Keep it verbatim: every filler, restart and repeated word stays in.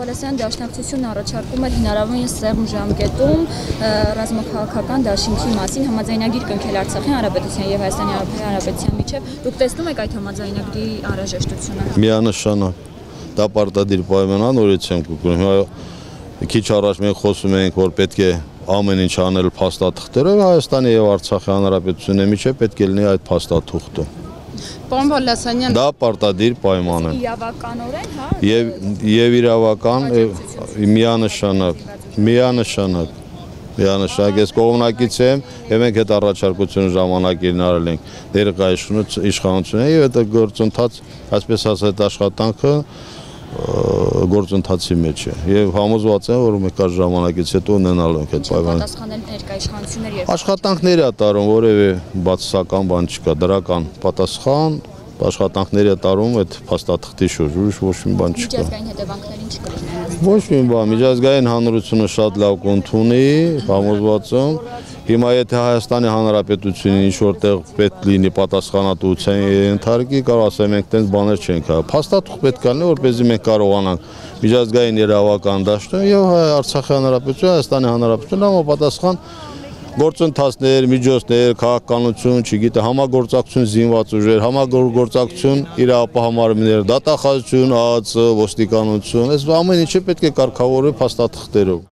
Գովալեսյան դաշնակցությունն առաջարկում էր հնարավորինս սեղմ ժամկետում ռազմաքաղաքական դաշինքի մասին համաձայնագիր կնքել Արցախի Հանրապետության եւ Հայաստանի Հանրապետության միջեւ։ Դուք տեսնում եք այդ համաձայնագրի անհրաժեշտությունը։ Միանշանակ դա պարտադիր պայման է, նորից եմ կգրում։ Քիչ առաջ մենք խոսում էինք, որ պետք է ամեն ինչ անել փաստաթղթերով, Հայաստանի եւ Արցախի Հանրապետությունի միջեւ պետք է լինի այդ փաստաթուղթը։ Պարոն Բալասանյան, դա պարտադիր պայման է։ Իրավականորեն, հա։ Եվ եւ իրավական միանշանակ, միանշանակ, միանշանակ ես կողմնակից եմ, եւ մենք այդ առաջարկությունը ժամանակին արել ենք ներկայացնում իշխանությունը եւ այդ գործընթաց, այսպես ասած, աշխատանքը գործընթացի մեջ է եւ համոզված եմ, որ մեկ այլ ժամանակից հետո ունենալու ենք այդ պայմանը։ Պատասխանել ներկայացուցիչներ եւ աշխատանքների է տարում, որևէ բացասական բան չկա, դրական պատասխան, աշխատանքների է տարում այդ փաստաթղթի շուրջ, ուրիշ ոչ մի բան չկա։ Միջազգային հետևանքներին չկրի։ Ոչ մի բան, միջազգային հանրությունը շատ լավ կընդունի, համոզված եմ։ Հիմա եթե Հայաստանի Հանրապետությունն ինչ որտեղ պետք լինի պատասխանատվության ենթարկի, կարող ասեմ մենք տենց բաներ չենք կարող։ Փաստաթուղթ պետք է լինի, որպեսզի մենք կարողանանք միջազգային իրավական դաշտում եւ Արցախի Հանրապետություն, Հայաստանի Հանրապետություն համապատասխան գործընթացներ, միջոցներ, քաղաքականություն, չգիտեմ, համագործակցություն զինված ուժեր, համագործակցություն իրավապահ մարմիններ, դատախազություն, ԱԱԾ, ոստիկանություն, այս ամեն ինչը պետք է կարգավորվի փաստաթղթերով։